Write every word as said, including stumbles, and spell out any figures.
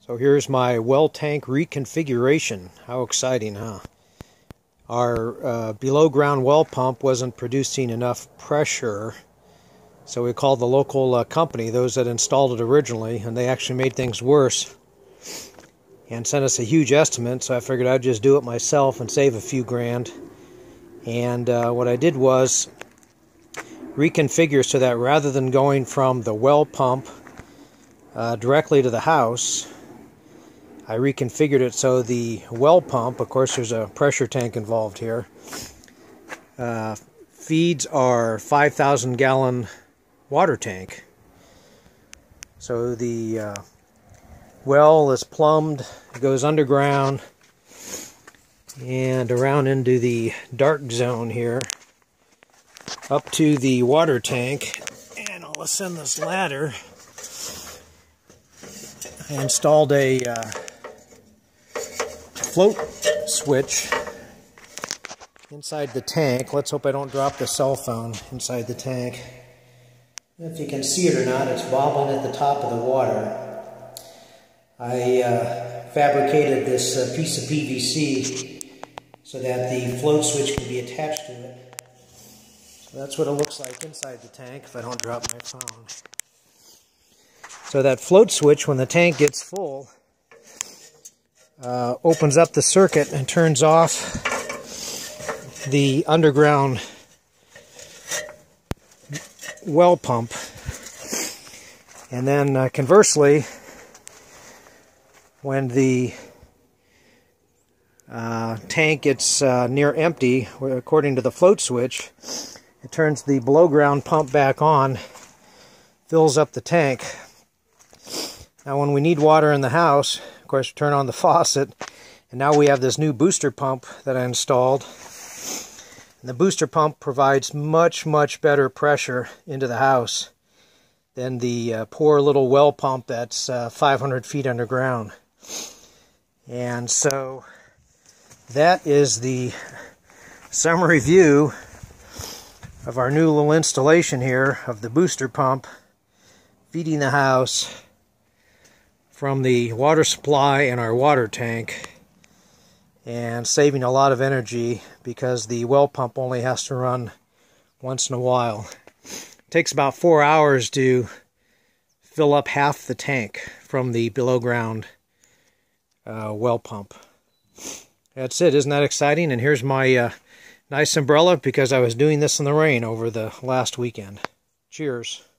So here's my well tank reconfiguration. How exciting, huh? Our uh, below ground well pump wasn't producing enough pressure, so we called the local uh, company, those that installed it originally, and they actually made things worse and sent us a huge estimate. So I figured I'd just do it myself and save a few grand. And uh, what I did was reconfigure so that rather than going from the well pump uh, directly to the house, I reconfigured it so the well pump, of course there's a pressure tank involved here, uh, feeds our five thousand gallon water tank. So the uh, well is plumbed, it goes underground and around into the dark zone here, up to the water tank, and I'll ascend this ladder. I installed a uh, float switch inside the tank. Let's hope I don't drop the cell phone inside the tank. If you can see it or not, it's bobbling at the top of the water. I uh, fabricated this uh, piece of P V C so that the float switch can be attached to it. So that's what it looks like inside the tank if I don't drop my phone. So that float switch, when the tank gets full, uh, opens up the circuit and turns off the underground well pump. And then uh, conversely, when the uh, tank gets uh, near empty, according to the float switch, it turns the below ground pump back on, fills up the tank. Now when we need water in the house, of course we turn on the faucet, and now we have this new booster pump that I installed. And the booster pump provides much, much better pressure into the house than the uh, poor little well pump that's uh, five hundred feet underground. And so that is the summary view of our new little installation here of the booster pump feeding the house from the water supply in our water tank, and saving a lot of energy because the well pump only has to run once in a while. It takes about four hours to fill up half the tank from the below ground uh, well pump. That's it. Isn't that exciting? And here's my uh, nice umbrella because I was doing this in the rain over the last weekend. Cheers.